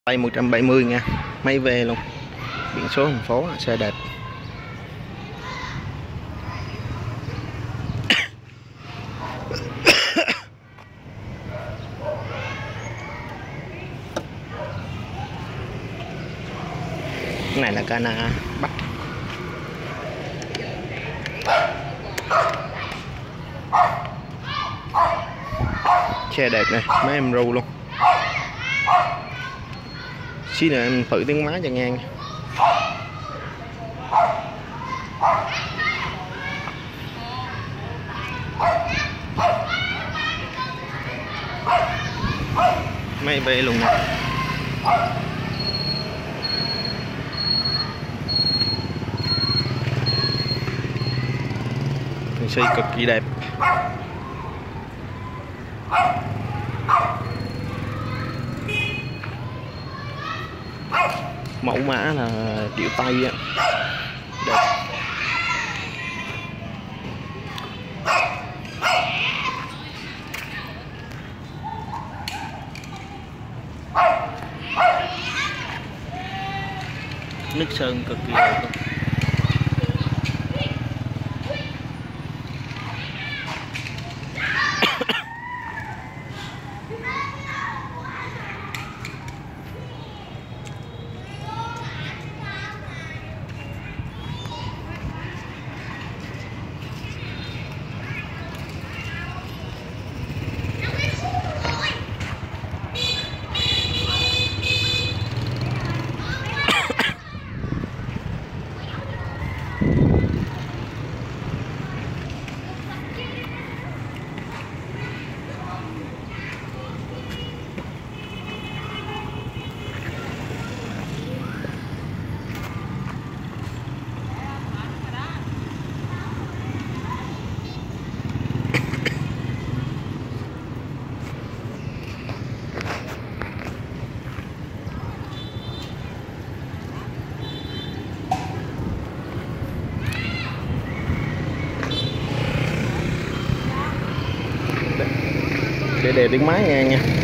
Đây 170 nha, máy về luôn, biển số thành phố, xe đẹp. Cái này là Cana Bắc. Xe đẹp này, mấy em ru luôn. Xí nữa em thử tiếng máy cho nghe. Máy về luôn nè. Xe cực kỳ đẹp. Mẫu mã là kiểu Tây á, đẹp. Nước sơn cực kỳ đẹp luôn. Để tiếng máy nghe nha.